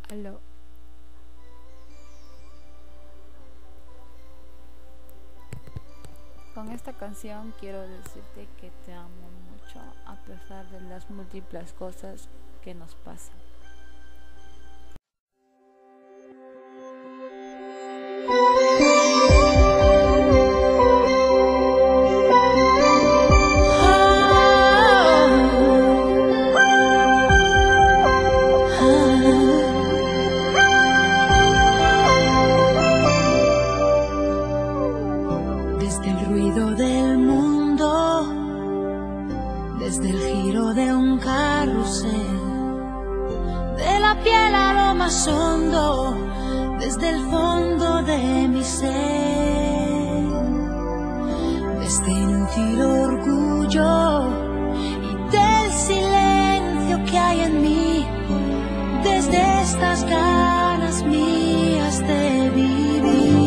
Aló. Con esta canción quiero decirte que te amo mucho a pesar de las múltiples cosas que nos pasan. Desde el ruido del mundo, desde el giro de un carrusel, de la piel a lo más hondo, desde el fondo de mi ser, de este inútil orgullo y del silencio que hay en mí, desde estas ganas mías de vivir.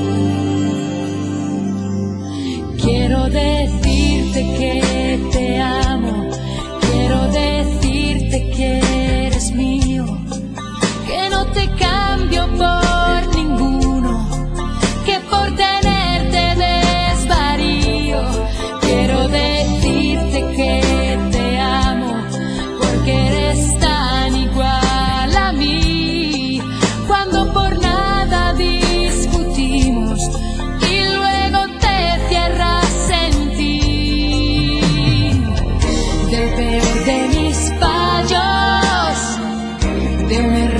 Quiero decirte que te amo, quiero decirte que eres mío, que no te cambio por ninguno, que por tenerte desvarío. Quiero decirte que te amo, porque eres tan igual a mí, cuando por nada discutimos y luego te cierras en ti. Del peor de mis fallos, de un error